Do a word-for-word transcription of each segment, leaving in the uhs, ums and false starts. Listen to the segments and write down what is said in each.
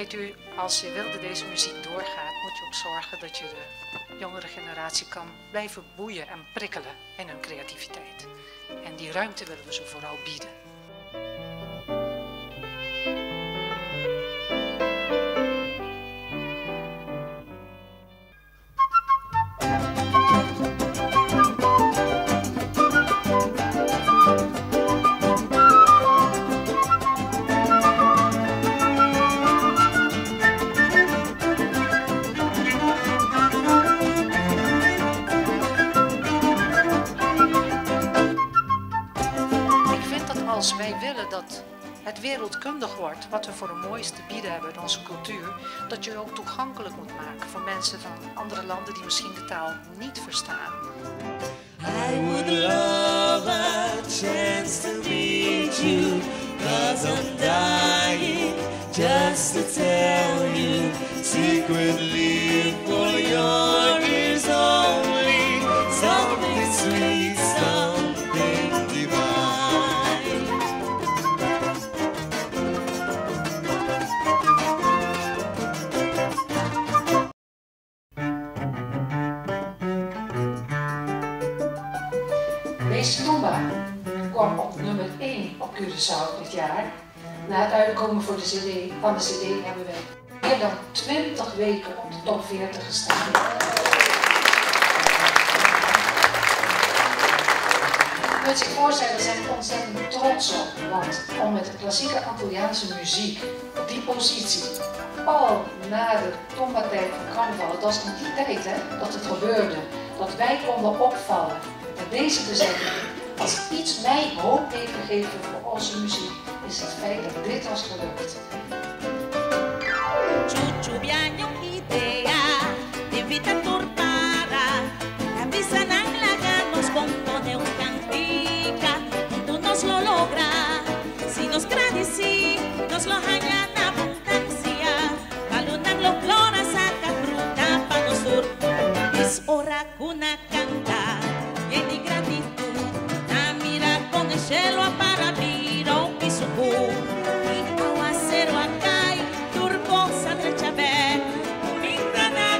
Weet u, als je wil dat deze muziek doorgaat, moet je ook zorgen dat je de jongere generatie kan blijven boeien en prikkelen in hun creativiteit. En die ruimte willen we ze vooral bieden. Als wij willen dat het wereldkundig wordt, wat we voor het mooiste te bieden hebben in onze cultuur, dat je ook toegankelijk moet maken voor mensen van andere landen die misschien de taal niet verstaan. I would love a chance to meet you, 'cause I'm dying just to tell you secretly for your ears only, something sweet, something divine. Deze Tomba kwam op nummer één op Curaçao dit jaar. Na het uitkomen voor de C D, van de C D hebben we meer dan twintig weken op de top veertig gestaan. Je kunt zich voorstellen, daar zijn we ontzettend trots op. Want om met de klassieke Antilliaanse muziek op die positie, al na de Tomba-tijd van carnaval, dat was in die tijd hè, dat het gebeurde, dat wij konden opvallen. En deze bezetting, als iets mij hoop heeft gegeven voor onze muziek, is het feit dat dit was gelukt. Cielo para abrir ao piso bom e ao acero a cai turbosa trechaver linda na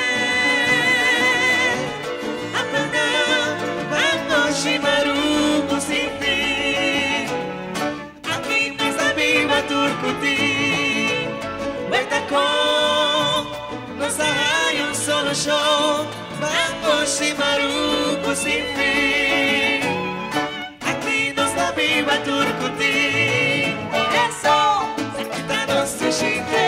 granel apanal anoche maruco sem fim aqui nessa viva turcuti vuelta com nos arranha um solo show anoche maruco sem fim viva Turcuti, eso, se quita no se